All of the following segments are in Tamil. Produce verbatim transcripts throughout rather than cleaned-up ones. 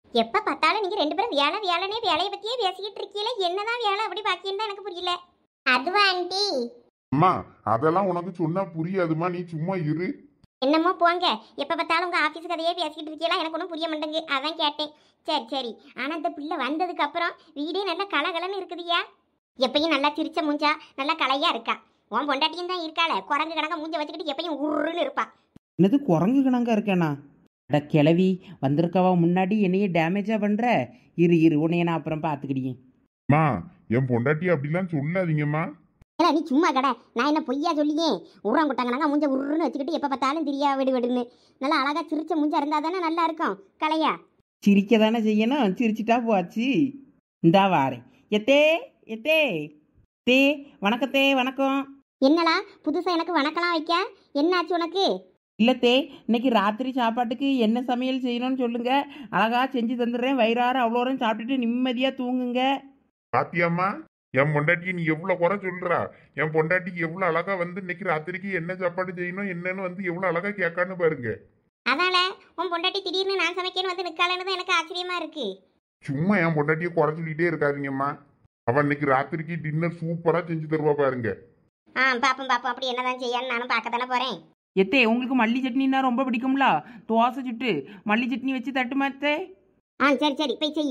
எப்ப பார்த்தாலும் நீங்க ரெண்டு பேரும் வேலை வேலைனே வேலையை பத்தியே பேசிக்கிட்டு இருக்கீங்களே, என்னதான் வேலை அப்படி பாக்கின்னு தான் எனக்கு புரியல. அதுவா ஆண்டி? அம்மா அதெல்லாம் உனக்கு சொன்னா புரியாதுமா, நீ சும்மா இரு. என்னமோ போங்க, எப்ப பார்த்தாலும் உங்க ஆபீஸ் கதையே பேசிக்கிட்டு இருக்கீங்களா, எனக்கு ஒன்றும் புரிய மாட்டேங்குது, அதான் கேட்டேன். சரி சரி. ஆனா இந்த பிள்ளை வந்ததுக்கு அப்புறம் வீடே நல்லா கலகலன்னு இருக்குதுயா. எப்பயும் நல்லா சிரிச்ச மூஞ்சா நல்லா கலையா இருக்கா. உன் பொண்டாட்டியும் தான் இருக்காள, குரங்கு கணக்க மூஞ்ச வச்சுக்கிட்டு எப்பயும் உருன்னு இருப்பா. என்னது குரங்கு கணக்கா இருக்கேனா? அட கிளவி, வந்திருக்கவா முன்னாடி என்னையே டேமேஜாக பண்ணுற? இரு இரு உன்னைய நான் அப்புறம் பார்த்துக்கிடியேன். அம்மா என் பொண்டாட்டி அப்படிலாம் சொல்லாதீங்கம்மா. ஏடா நீ சும்மா கடை, நான் என்ன பொய்யா சொல்லியே? உருவாங்குட்டாங்க மூஞ்ச உருன்னு வச்சுக்கிட்டு எப்போ பார்த்தாலும் தெரியா விடு விடுன்னு. நல்லா அழகா சிரிச்ச மூஞ்சா இருந்தா தானே நல்லா இருக்கும் கலையா. சிரிக்க தானே செய்யணும், சிரிச்சிட்டா போச்சு. இந்தா வாரேன். எத்தே எத்தே தே வணக்கத்தே வணக்கம். என்னடா புதுசாக எனக்கு வணக்கலாம் வைக்க, என்னாச்சு உனக்கு? இல்லத்தே, இன்னைக்கு ராத்திரி சாப்பாட்டுக்கு என்ன சமையல் செய்யணும்னு சொல்லுங்க, அழகா செஞ்சு தந்துடுறேன். வயிறார அவ்வளோரம் சாப்பிட்டுட்டு நிம்மதியாக தூங்குங்க. பாத்தியாம்மா என் பொண்டாட்டிக்கு நீ எவ்வளவு குறை சொல்றா. என் பொண்டாட்டிக்கு எவ்வளவு அழகா வந்து இன்னைக்கு ராத்திரிக்கு என்ன சாப்பாடு செய்யணும் என்னன்னு வந்து எவ்வளவு அழகா கேட்கான்னு பாருங்க. அதால உன் பொண்டாட்டி திடீர்னு நான் சமைக்கணும் வந்து நிற்காலன்னு தான் எனக்கு ஆச்சரியமா இருக்கு. சும்மா என் பொண்டாட்டியை குறை சொல்லிட்டே இருக்காதீங்கம்மா. அவ இன்னைக்கு ராத்திரிக்கு டின்னர் சூப்பரா செஞ்சு தருவா பாருங்க. ஆ பாப்போம் பாப்போம், அப்படி என்னதான் செய்யான்னு நானும் பார்க்க தானே போறேன். எத்தே, உங்களுக்கு மல்லி சட்னின்னா ரொம்ப பிடிக்கும்ல? தோசை சுட்டு மல்லி சட்னி வச்சு தட்டுமாத்தே. ஆ சரி சரி போய் செய்.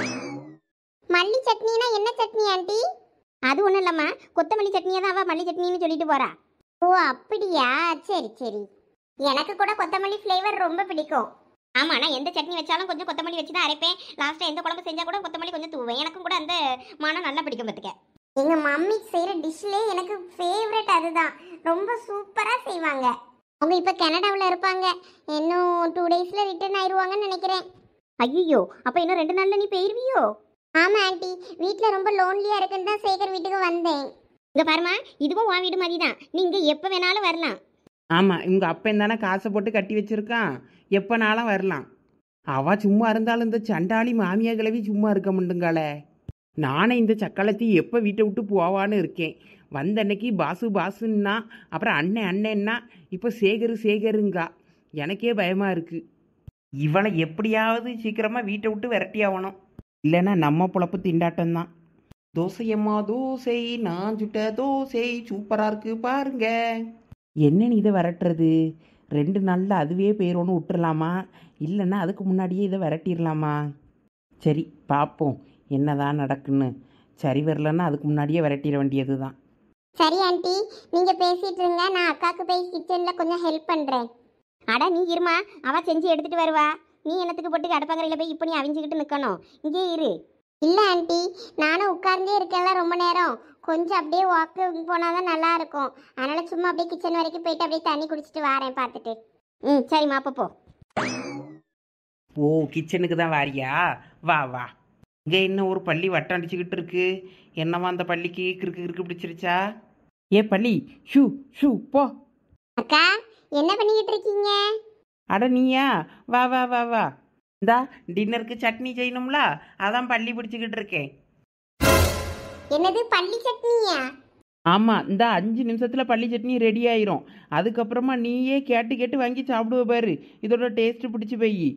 மல்லி சட்னினா என்ன சட்னி ஆண்டி? அது ஒன்றும் இல்லைம்மா, கொத்தமல்லி சட்னியை தான் அவள் மல்லி சட்னின்னு சொல்லிட்டு போறா. ஓ அப்படியா, சரி சரி. எனக்கு கூட கொத்தமல்லி ஃப்ளேவர் ரொம்ப பிடிக்கும். ஆமாம், நான் எந்த சட்னி வச்சாலும் கொஞ்சம் கொத்தமல்லி வச்சு தான் அரைப்பேன். லாஸ்ட்டாக எந்த குழம்பு செஞ்சால் கூட கொத்தமல்லி கொஞ்சம் தூவேன். எனக்கும் கூட அந்த மனம் நல்லா பிடிக்கும் பார்த்துக்க. எங்கள் மம்மி செய்கிற டிஷ்லே எனக்கு ஃபேவரட் அதுதான். ரொம்ப சூப்பராக செய்வாங்க. அவங்க இப்போ கனடாவில் இருப்பாங்க. இன்னும் டூ டேஸில் ரிட்டர்ன் ஆயிடுவாங்கன்னு நினைக்கிறேன். ஐயோ, அப்போ இன்னும் ரெண்டு நாளில் நீ போயிடுவியோ? ஆமாம் ஆண்டி, வீட்டில் ரொம்ப லோன்லியாக இருக்குன்னு தான் சேகர் வீட்டுக்கு வந்தேன். இங்கே பாருமா, இதுவும் உன் வீடு மாதிரி தான், நீங்கள் எப்போ வேணாலும் வரலாம். ஆமாம், இவங்க அப்பன் தானே காசை போட்டு கட்டி வச்சிருக்கான், எப்போனாலும் வரலாம். அவ சும்மா இருந்தாலும் இந்த சண்டாளி மாமியா கிளவி சும்மா இருக்க முடியுங்காலே. நானே இந்த சக்களத்தி எப்போ வீட்டை விட்டு போவான்னு இருக்கேன். வந்த அன்னைக்கு பாசு பாசுன்னா, அப்புறம் அண்ணன் அண்ணன்னா, இப்போ சேகரு சேகருங்கா. எனக்கே பயமாக இருக்குது. இவளை எப்படியாவது சீக்கிரமாக வீட்டை விட்டு விரட்டி ஆகணும், இல்லைன்னா நம்ம பொழப்பு திண்டாட்டம்தான். தோசையம்மா தோசை, நான் சுட்ட தோசை சூப்பராக இருக்கு பாருங்க. என்னன்னு இதை விரட்டுறது? ரெண்டு நாளில் அதுவே போயிடும்னு விட்டுறலாமா, இல்லைன்னா அதுக்கு முன்னாடியே இதை விரட்டிடலாமா? சரி பார்ப்போம் என்னதான் நடக்குன்னு. சரி வரலன்னா அதுக்கு முன்னாடியே விரட்டிட வேண்டியது தான். சரி ஆண்டி, நீங்கள் பேசிகிட்டு இருங்க, நான் அக்காவுக்கு போய் கிச்சனில் கொஞ்சம் ஹெல்ப் பண்ணுறேன். அட நீ இருமா, அவள் செஞ்சு எடுத்துகிட்டு வருவா. நீ என்னத்துக்கு போட்டு அடுப்பங்கரையில் போய் இப்போ நீ அவிஞ்சிக்கிட்டு நிற்கணும், இங்கே இரு. இல்லை ஆண்டி, நானும் உட்கார்ந்தே இருக்கேன்ல ரொம்ப நேரம், கொஞ்சம் அப்படியே வாக்கு போனால் தான் நல்லா இருக்கும். அதனால் சும்மா அப்படியே கிச்சன் வரைக்கும் போயிட்டு அப்படியே தண்ணி குடிச்சிட்டு வரேன் பார்த்துட்டு. ம் சரிம்மா, அப்போ போ. ஓ, கிச்சனுக்கு தான் வாரியா? வா வா. இங்கே இன்னும் ஒரு பள்ளி வட்டம் அடிச்சுக்கிட்டு இருக்கு. என்னவா அந்த பள்ளிக்கு கிறுக்கு கிறுக்கு பிடிச்சிருச்சா? ஏ பள்ளி, ஷூ ஷூ போ. அக்கா என்ன பண்ணிக்கிட்டு இருக்கீங்க? அட நீயா, வா வா வா வா. இந்தா டின்னருக்கு சட்னி செய்யணும்ல, அதான் பள்ளி பிடிச்சிக்கிட்டு இருக்கேன். என்னது பள்ளி சட்னியா? ஆமாம், இந்த அஞ்சு நிமிஷத்தில் பள்ளி சட்னி ரெடி ஆயிரும். அதுக்கப்புறமா நீயே கேட்டு கேட்டு வாங்கி சாப்பிடுவ பாரு, இதோட டேஸ்ட்டு பிடிச்சி போய்.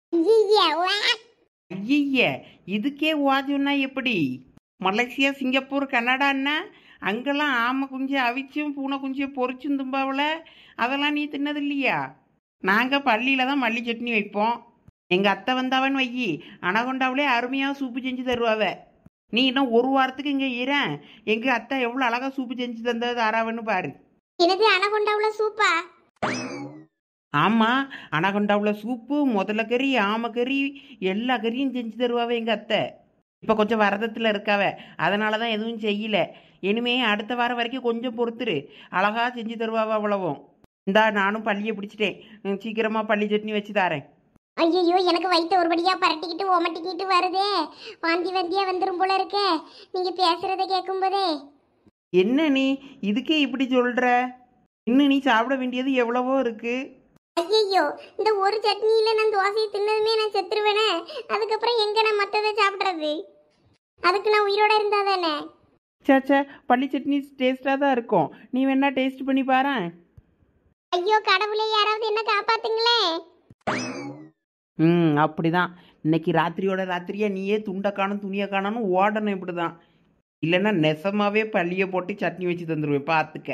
ஐய, இதுக்கே வாஜுன்னா எப்படி? மலேசியா சிங்கப்பூர் கனடான்னா அங்கெல்லாம் ஆமை குஞ்சு அவிச்சும் பூனை குஞ்சியை பொறிச்சும் தும்பாவில், அதெல்லாம் நீ தின்னது இல்லையா? நாங்கள் பள்ளியில் தான் மல்லி சட்னி வைப்போம். எங்கள் அத்தை வந்தாவன்னு வையி, அனகொண்டாவிலே அருமையாக சூப்பு செஞ்சு தருவாவ. நீ இன்னும் ஒரு வாரத்துக்கு இங்கே இரேன், எங்கள் அத்தை எவ்வளோ அழகாக சூப்பு செஞ்சு தந்தது ஆறாவன்னு பாரு. எனது அனகொண்டாவில் சூப்பா? ஆமாம், அனகொண்டாவில் சூப்பு, முதல கறி, ஆமைக்கறி, எல்லா கறியும் செஞ்சு தருவாவ எங்கள் அத்தை. இப்போ கொஞ்சம் வரதத்தில் இருக்காவ, அதனால தான் எதுவும் செய்யலை. இனிமே அடுத்த வாரம் வரைக்கும் கொஞ்சம் பொறுத்துரு, அழகாக செஞ்சு தருவாவ அவ்வளவும். இந்தா நானும் பள்ளியை பிடிச்சிட்டேன், சீக்கிரமாக பள்ளி சட்னி வச்சு தாரேன். ஐயோ, எனக்கு வயிற்று ஒருபடியாக பரட்டிக்கிட்டு ஓமட்டிக்கிட்டு வருதே, வாந்தி வந்தியாக வந்துடும் போல இருக்கே நீங்கள் பேசுகிறத கேட்கும்போதே. என்ன நீ இதுக்கே இப்படி சொல்கிற? இன்னும் நீ சாப்பிட வேண்டியது எவ்வளவோ இருக்கு. ஐயோ, இந்த ஒரு சட்னியில் நான் தோசையை தின்னதுமே நான் செத்துருவேனே, அதுக்கப்புறம் எங்கே நான் மற்றதை சாப்பிட்றது? அதுக்கு நான் உயிரோட இருந்தா தானே. சேச்சே, பள்ளி சட்னி டேஸ்ட்டாக தான் இருக்கும், நீ வேணா டேஸ்ட் பண்ணி பாரு. ஐயோ கடவுளே, யாராவது என்ன காப்பாத்துங்களே. ம் அப்படிதான். இன்னைக்கு ராத்திரியோட ராத்திரியா நீயே துண்டை காணும் துணியை காணணும் ஓடணும் இப்படி தான். இல்லைன்னா நெசமாவே பள்ளியை போட்டு சட்னி வச்சு தந்துடுவேன் பார்த்துக்க.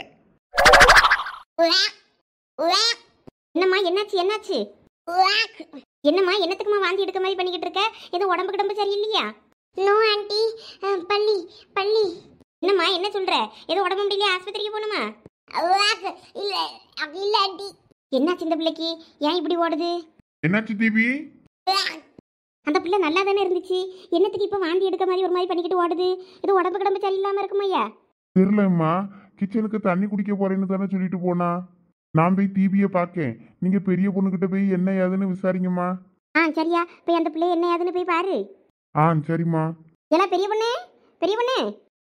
என்னம்மா என்னாச்சு என்னாச்சு? என்னம்மா என்னத்துக்குமா வாந்தி எடுக்க மாதிரி பண்ணிக்கிட்டு இருக்க? ஏதோ உடம்பு கிடம்பு சரியில்லையா? நோ ஆண்டி, பள்ளி பள்ளி. என்னம்மா என்ன சொல்ற? ஏதோ உடம்பு முடியலையா? ஆஸ்பத்திரிக்கு போகணுமா? இல்ல அப்படி இல்ல ஆண்டி. என்னாச்சு இந்த பிள்ளைக்கு? ஏன் இப்படி ஓடுது? என்னாச்சு தீபி? அந்த பிள்ளை நல்லா தானே இருந்துச்சு, என்னத்துக்கு இப்ப வாந்தி எடுக்க மாதிரி ஒரு மாதிரி பண்ணிக்கிட்டு ஓடுது? ஏதோ உடம்பு கிடம்பு சரியில்லாம இருக்குமாய்யா? தெரியலம்மா, கிச்சனுக்கு தண்ணி குடிக்க போறேன்னு தானே சொல்லிட்டு போனா. நான் போய் தீபியை பார்க்கேன். நீங்க பெரிய பொண்ணுகிட்ட போய் என்ன ஏதுன்னு விசாரிங்கம்மா. ஆ சரியா, போய் அந்த பிள்ளை என்ன ஏதுன்னு போய் பாரு. ஆ சரிம்மா. எல்லாம் பெரிய பொண்ணு பெரிய பொண்ணு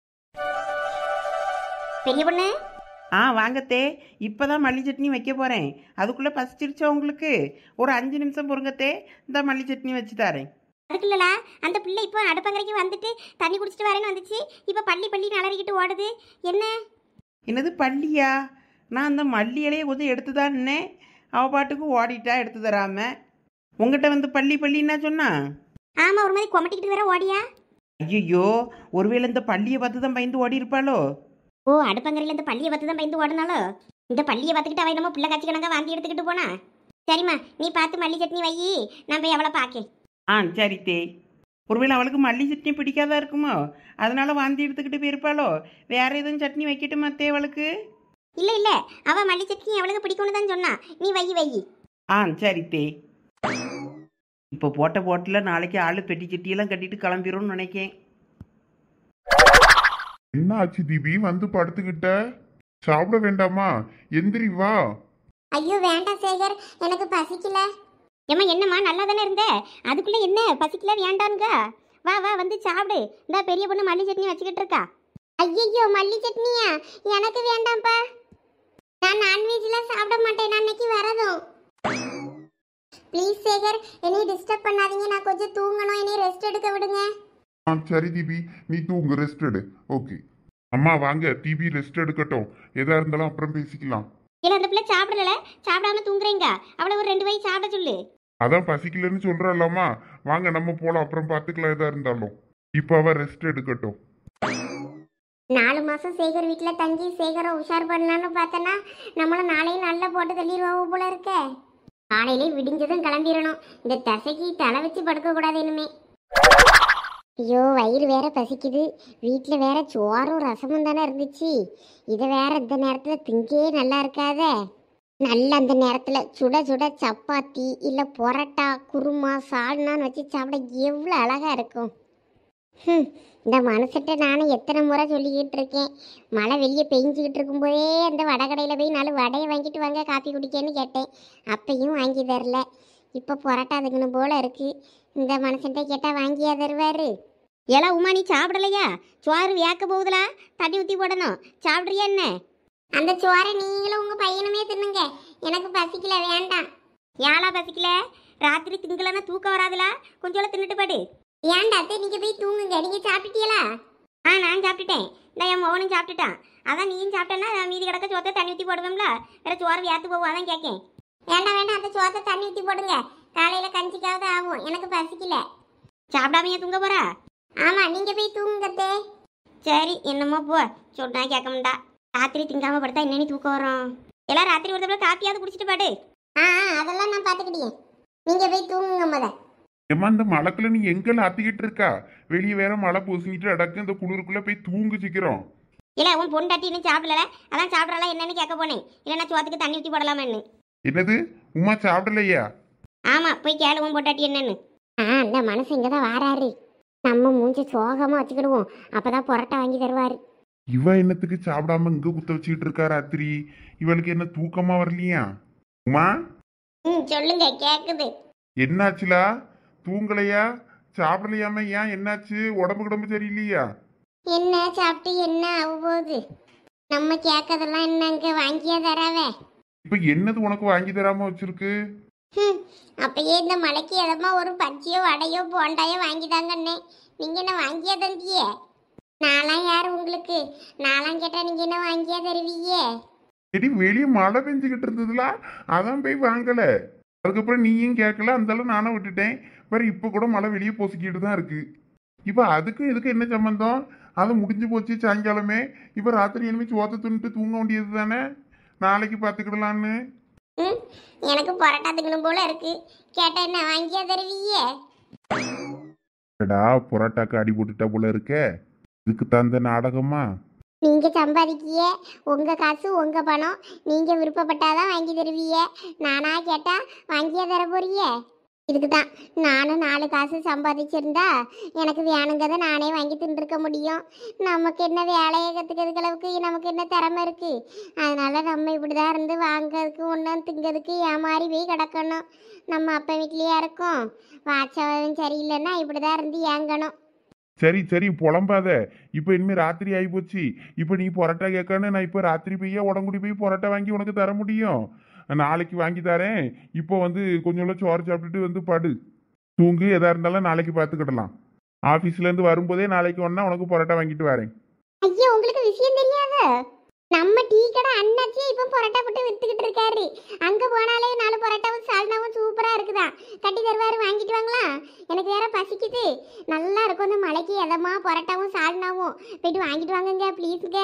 பெரிய பொண்ணு. ஆ வாங்கத்தே, இப்போதான் மல்லி சட்னி வைக்க போகிறேன். அதுக்குள்ளே பசிச்சிருச்சா உங்களுக்கு? ஒரு அஞ்சு நிமிஷம் பொறுங்கத்தே, இந்த மல்லி சட்னி வச்சு தரேன். அதுக்கு இல்லலா, அந்த பிள்ளை இப்போ அடுப்பங்கரைக்கு வந்துட்டு தண்ணி குடிச்சிட்டு வரேன்னு வந்துச்சு. இப்போ பள்ளி பள்ளி நலறிக்கிட்டு ஓடுது. என்ன என்னது பள்ளியா? நான் அந்த மல்லி இலையை கொஞ்சம் எடுத்து தான்னே, அவள் பாட்டுக்கு ஓடிட்டா எடுத்து தராம. உங்ககிட்ட வந்து பள்ளி பள்ளின்னா சொன்னா? ஆமா, ஒரு மாதிரி கொமட்டிக்கிட்டு வேற ஓடியா? ஐயோ, ஒருவேளை இந்த பள்ளியை பார்த்து தான் பயந்து ஓடி இருப்பாளோ? ஓ, அடுப்பங்கரையில் இந்த பள்ளியை பார்த்து தான் பயந்து ஓடினாலோ? இந்த பள்ளியை பார்த்துக்கிட்டு அவ நம்ம பிள்ளை காட்சி கணக்கா வாந்தி எடுத்துக்கிட்டு போனா. சரிம்மா, நீ பார்த்து மல்லி சட்னி வை, நான் போய் அவளை பார்க்கேன். ஆ சரி தே. ஒருவேளை அவளுக்கு மல்லி சட்னி பிடிக்காதா இருக்குமோ, அதனால வாந்தி எடுத்துக்கிட்டு போயிருப்பாளோ? வேற எதுவும் சட்னி வைக்கட்டுமா தே அவளுக்கு? இல்ல இல்ல, அவ மல்லி சட்னி அவளுக்கு பிடிக்கும்னு தான் சொன்னா. நீ வை வை. ஆ சரி தே. இப்போ போட்ட போட்டில் நாளைக்கு ஆளு பெட்டி சட்டியெல்லாம் கட்டிட்டு கிளம்பிடும்னு நினைக்கேன். என்ன ஆச்சு தீபி? வந்து படுத்துக்கிட்ட, சாப்பிட வேண்டாமா? எந்திரி வா. ஐயோ வேண்டாம் சேகர், எனக்கு பசிக்கல. ஏம்மா என்னம்மா நல்லா தானே இருந்த, அதுக்குள்ள என்ன பசிக்கல வேண்டாங்க? வா வா வந்து சாப்பிடு. இந்த பெரிய பொண்ணு மல்லி சட்னி வச்சுக்கிட்டு இருக்கா. ஐயோ மல்லி சட்னியா? எனக்கு வேண்டாம்ப்பா, நான் நான்வெஜ்லாம் சாப்பிட மாட்டேன். நான் இன்னைக்கு வரதும். ப்ளீஸ் சேகர், என்னை டிஸ்டர்ப் பண்ணாதீங்க. நான் கொஞ்சம் தூங்கணும், என்னை ரெஸ்ட் எடுக்க விடுங்க. ஆ சரி தீபி, நீ தூங்கு, ரெஸ்ட் எடு. ஓகே அம்மா வாங்க, தீபி ரெஸ்ட் எடுக்கட்டும். எதா இருந்தாலும் அப்புறம் பேசிக்கலாம். இல்ல அந்த பிள்ளை சாப்பிடல, சாப்பிடாம தூங்குறீங்க. அவளை ஒரு ரெண்டு வயசு சாப்பிட சொல்லு. அதான் பசிக்கலன்னு சொல்றல்லாமா, வாங்க நம்ம போலாம், அப்புறம் பார்த்துக்கலாம் எதா இருந்தாலும். இப்போ அவ ரெஸ்ட் எடுக்கட்டும். நாலு மாசம் சேகர் வீட்டுல தங்கி சேகரை உஷார் பண்ணலான்னு பார்த்தனா, நம்மள நாளையும் நல்லா போட்டு தள்ளிடுவோம் போல இருக்க. காலையிலே விடிஞ்சதும் கிளம்பிடணும். இந்த தசைக்கு தலை வச்சு படுக்க கூடாது இனிமே. ஐயோ வயிறு வேற பசிக்குது. வீட்டில் வேற சோறும் ரசமும் தானே இருந்துச்சு. இதை வேற இந்த நேரத்தில் திங்கே நல்லா இருக்காதே. நல்ல அந்த நேரத்தில் சுட சுட சப்பாத்தி இல்லை பொரோட்டா குருமா சால்னான்னு வச்சு சாப்பிட எவ்வளோ அழகா இருக்கும். ம், இந்த மனசிட்ட நானும் எத்தனை முறை சொல்லிக்கிட்டு இருக்கேன். மழை வெளியே பெஞ்சிக்கிட்டு இருக்கும்போதே அந்த வடகடையில் போய் நாலு வடையை வாங்கிட்டு வாங்க காப்பி குடிக்கன்னு கேட்டேன். அப்பையும் வாங்கி தரல. இப்போ பொரோட்டா அதுக்குன்னு போல இருக்கு. இந்த மனுஷன்ட்ட கேட்டால் வாங்கியா தருவாரு? ஏலா உமா, நீ சாப்பிடலையா? சோறு வேக்க போகுதுலா, தண்ணி ஊற்றி போடணும். சாப்பிட்றியா என்ன? அந்த சோறை நீங்களும் உங்கள் பையனுமே தின்னுங்க. எனக்கு பசிக்கல, வேண்டாம். ஏலா பசிக்கல? ராத்திரி திங்கலன்னா தூக்கம் வராதுலா, கொஞ்சோட தின்னுட்டு பாடு. ஏன்டா அத்தை, நீங்கள் போய் தூங்குங்க. நீங்கள் சாப்பிட்டுட்டீங்களா? ஆ நான் சாப்பிட்டுட்டேன். இந்த என் மகனும் சாப்பிட்டுட்டான். அதான் நீயும் சாப்பிட்டேன்னா மீதி கிடக்க சோத்தை தண்ணி ஊற்றி போடுவோம்ல, வேற சோறு வேத்து போகும், அதான் கேட்கேன். வேண்டாம் வேண்டாம், அந்த சோத்தை தண்ணி ஊற்றி போடுங்க. காலையில் கஞ்சிக்காவது ஆகும். எனக்கு பசிக்கல. சாப்பிடாமையா தூங்க போறா? ஆமாம், நீங்கள் போய் தூங்குங்கத்தே. சரி என்னமோ போ, சொன்னா கேட்க மாட்டா. ராத்திரி திங்காம படுத்தா என்னன்னு தூக்கம் வரும். எல்லாம் ராத்திரி ஒரு தடவை காப்பியாவது குடிச்சிட்டு பாடு. ஆ அதெல்லாம் நான் பார்த்துக்கிட்டேன். நீங்கள் போய் தூங்குங்க முத. ஏம்மா இந்த மழைக்குள்ள நீ எங்கெல்லாம் ஆத்திக்கிட்டு இருக்கா? வெளியே வேற மழை பூசிக்கிட்டு அடக்கு, இந்த குளிருக்குள்ள போய் தூங்கு சீக்கிரம். இல்லை உன் பொண்டாட்டி இன்னும் சாப்பிடல, அதான் சாப்பிடலாம் என்னன்னு கேட்க போனேன். இல்லைன்னா சோத்துக்கு தண்ணி ஊற்றி போடலாமான்னு. என்னது உமா சாப்பிடலையா? ஆமாம், போய் கேளு உன் பொண்டாட்டி என்னன்னு. ஆ அந்த மனசு இங்கே தான் வாராரு. நம்ம மூஞ்சி சோகமாக வச்சுக்கிடுவோம், அப்போதான் பொரோட்டா வாங்கி தருவார். இவ என்னத்துக்கு சாப்பிடாம இங்க குத்த வச்சுக்கிட்டு இருக்கா ராத்திரி? இவளுக்கு என்ன தூக்கமா வரலையா? உமா ம் சொல்லுங்க, கேட்குது. என்னாச்சுலா? தூங்கலையா? சாப்பிடலையாம? ஏன் என்னாச்சு? உடம்பு கிடம்பு சரியில்லையா? என்ன சாப்பிட்டு என்ன ஆக போகுது? நம்ம கேட்கறதெல்லாம் என்னங்க வாங்கியா தராவே? இப்ப என்னது உனக்கு வாங்கி தராம வச்சிருக்கு? ம் அப்பயே இந்த மலைக்கு எதமா ஒரு பச்சியோ வடையோ போண்டாயோ வாங்கிதாங்கண்ணே. நீங்கள் என்ன வாங்கியா தந்தியே? நான்லாம் யார் உங்களுக்கு? நான்லாம் கேட்டால் நீங்கள் என்ன வாங்கியா தருவீங்க? சரி, வெளியே மழை பெஞ்சுக்கிட்டு இருந்ததுல, அதான் போய் வாங்கல. அதுக்கப்புறம் நீயும் கேட்கல, அந்தாலும் நானும் விட்டுட்டேன். வேற இப்போ கூட மழை வெளியே பொசுக்கிட்டு தான் இருக்கு. இப்போ அதுக்கும் இதுக்கு என்ன சம்பந்தம்? அது முடிஞ்சு போச்சு சாயங்காலமே. இப்போ ராத்திரி இனிமே சோத்த துணிட்டு தூங்க வேண்டியது தானே, நாளைக்கு பார்த்துக்கிடலான்னு. ம் எனக்கு பரோட்டா திங்கணும் போல இருக்கு. கேட்டா என்ன வாங்கியா தருவீங்க? டா பொரோட்டாக்கு அடி போட்டுட்டா போல இருக்க. இதுக்கு தந்த நாடகமா? நீங்க சம்பாதிக்கிய உங்க காசு உங்க பணம், நீங்க விருப்பப்பட்டாதான் வாங்கி தருவீங்க. நானா கேட்டா வாங்கியா தர போறீங்க? இதுக்கு தான் நானும் நாலு காசு சம்பாதிச்சிருந்தா எனக்கு வேணுங்கிறத நானே வாங்கி தின்றுருக்க முடியும். நமக்கு என்ன வேலையை கற்றுக்கிறதுக்கு அளவுக்கு நமக்கு என்ன திறமை இருக்கு? அதனால நம்ம இப்படிதான் இருந்து வாங்கிறதுக்கு ஒன்றும் திங்கிறதுக்கு ஏமாறி போய் கிடக்கணும். நம்ம அப்பா வீட்லேயே இருக்கோம். வாட்சவன் சரியில்லைன்னா இப்படிதான் இருந்து ஏங்கணும். சரி சரி புலம்பாத. இப்போ இனிமே ராத்திரி ஆகி போச்சு. இப்போ நீ பொரோட்டா கேட்கன்னு நான் இப்போ ராத்திரி போய் உடம்புடி போய் பொரோட்டா வாங்கி உனக்கு தர முடியும்? நாளைக்கு வாங்கி தரேன். இப்போ வந்து கொஞ்சம் சோறு சாப்பிட்டுட்டு வந்து படு, தூங்கு. எதா இருந்தாலும் நாளைக்கு பார்த்துக்கிடலாம். ஆஃபீஸ்லேருந்து வரும்போதே நாளைக்கு ஒன்றா உனக்கு பொரோட்டா வாங்கிட்டு வரேன். ஐயோ உங்களுக்கு விஷயம் தெரியாத? நம்ம டீ கடை அண்ணாச்சியே இப்போ பரோட்டா போட்டு வித்துக்கிட்டு இருக்காரு. அங்க போனாலே நாலு பரோட்டாவும் சால்னாவும் சூப்பரா இருக்குதா. கட்டி தருவாரு, வாங்கிட்டு வாங்களா? எனக்கு வேற பசிக்குது. நல்லா இருக்கும் இந்த மலைக்கு எதமா பரோட்டாவும் சால்னாவும். போயிட்டு வாங்கிட்டு வாங்குங்க ப்ளீஸுங்க.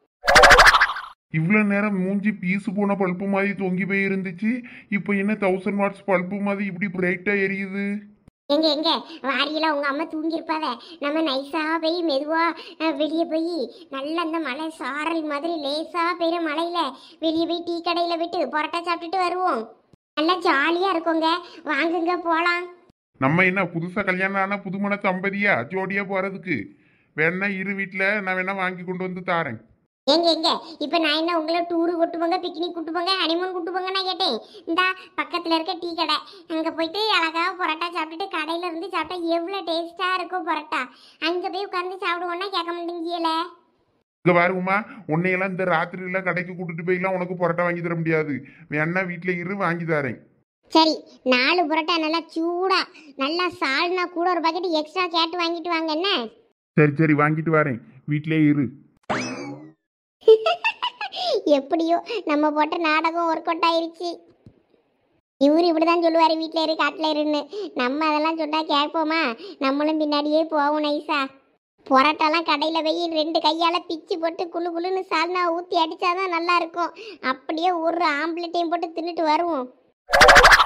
இவ்வளோ நேரம் மூஞ்சி பீஸு போன பல்ப்பு மாதிரி தொங்கி போய் இருந்துச்சு. இப்போ என்ன தௌசண்ட் வாட்ஸ் பல்ப்பு மாதிரி இப்படி பிரைட்டாக எரியுது? எங்க எங்க வாரியெல்லாம் உங்க அம்மா தூங்கியிருப்பாவ. நம்ம நைஸா போய் மெதுவா வெளியே போய் நல்ல அந்த மலை சாரல் மாதிரி லேசா பெய்கிற மலையில வெளியே போய் டீ கடையில விட்டு பரோட்டா சாப்பிட்டுட்டு வருவோம். நல்லா ஜாலியா இருக்குங்க. வாங்குங்க போலாம். நம்ம என்ன புதுசாக கல்யாணம் ஆனால் புதுமண தம்பதியா ஜோடியாக போகிறதுக்கு? வேணா இரு, வீட்டில் நான் வேணா வாங்கி கொண்டு வந்து தாரேன். எங்க எங்க இப்ப நான் என்ன உங்களை டூரு கூட்டு போங்க, பிக்னிக் கூட்டு போங்க, ஹனிமூன் கூட்டு போங்க நான் கேட்டேன். இந்த பக்கத்துல இருக்க டீ கடை அங்க போயிட்டு அழகா பரோட்டா சாப்பிட்டுட்டு கடையில இருந்து சாப்பிட்டா எவ்வளவு டேஸ்டா இருக்கும் பரோட்டா. அங்க போய் உட்காந்து சாப்பிடுவோம்னா கேட்க மாட்டேங்கல. இங்கே பாருமா, உன்னையெல்லாம் இந்த ராத்திரியில் கடைக்கு கூட்டிட்டு போய்லாம் உனக்கு பரோட்டா வாங்கி தர முடியாது. வேணா வீட்டில் இரு, வாங்கி தரேன். சரி, நாலு பரோட்டா நல்லா சூடா நல்லா சால்னா கூட ஒரு பாக்கெட் எக்ஸ்ட்ரா கேட்டு வாங்கிட்டு வாங்க என்ன? சரி சரி வாங்கிட்டு வரேன், வீட்டிலே இரு. எப்படியோ நம்ம போட்ட நாடகம் ஒர்க் அவுட் ஆயிருச்சு. இவரு இப்படிதான் சொல்லுவாரு, வீட்டில் இரு காட்டில் இருன்னு. நம்ம அதெல்லாம் சொன்னா கேட்போமா? நம்மளும் பின்னாடியே போவோம் நைஸா. பரோட்டாலாம் கடையில் போய் ரெண்டு கையால் பிச்சு போட்டு குழு குழுன்னு சால்னா ஊற்றி அடித்தாதான் நல்லா இருக்கும். அப்படியே ஒரு ஆம்ப்ளேட்டையும் போட்டு தின்னுட்டு வருவோம்.